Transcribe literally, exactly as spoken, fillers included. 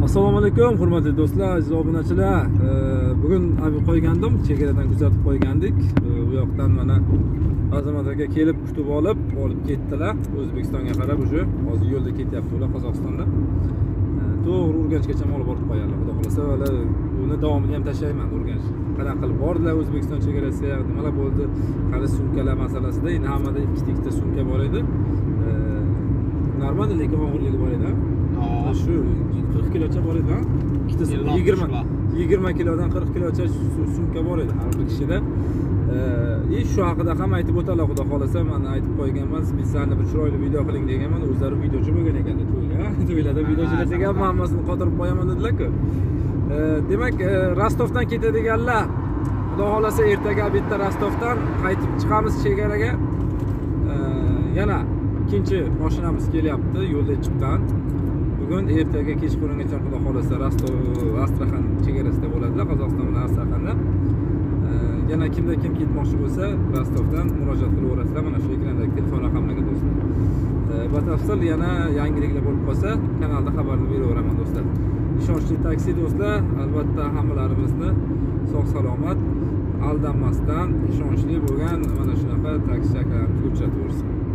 Assalomu alaykum, hurmatli do'stlar, aziz obunachilar. Bugun abi qo'ygandim, chegaradan kuzatib qo'ygandik. Bu yoqdan mana Azamat aka kelib kutib olib, olib ketdilar. O'zbekistonga qarab o'sha hozir yo'lda ketyapti ular Qozog'istonda. To'g'ri Urganchgacha olib borib qo'yarlar. Xudo xolasa, ular uni davomini ham tashlayman Urganch. Qanaqa qilib bordilar O'zbekiston chegarasiga, nimalar bo'ldi? Hali sumkalar masalasida, endi hammada ikkita sumka bor edi. Normal lekin og'irligi bor edi. Shu qirq kilocha bor edi, ha? Ikkitasi yigirma yigirma kilodan qirq kilocha sumka bor edi har bir kishida. E shu haqida ham aytib o'talar, xudo xolasa, men aytib qo'yganman, bizlarni bir chiroyli video qiling deganman, o'zlari videochi bo'lgan ekan to'yga. To'ylarda videochilar degan hammasini qotirib qo'yaman dedilar-ku. Demak, Rostovdan ketadiganlar, xudo xolasa ertaga bitta Rostovdan qaytib chiqamiz chegaraga. Yana ikkinchi mashinamiz kelyapti, yo'lda chiqqan. Bugun ertaga kechqurungacha xudo xolasa Rostov Astraxan chegarasida bo'ladilar, Qozog'iston bilan Astraxanda. Yana kimda kim ketmoqchi bo'lsa, Rostovdan murojaat qilaverasizlar, mana shu ekrandagi telefon raqamlariga do'stlar. Batafsil yana yangiliklar bo'lib qolsa, kanalda xabarni beraveraman do'stlar. Ishonchli taksi do'stlar, albatta hammalarimizni sog' salomat, aldanmasdan ishonchli bo'lgan mana shunaqa taksi chaqirib ko'rsataversin.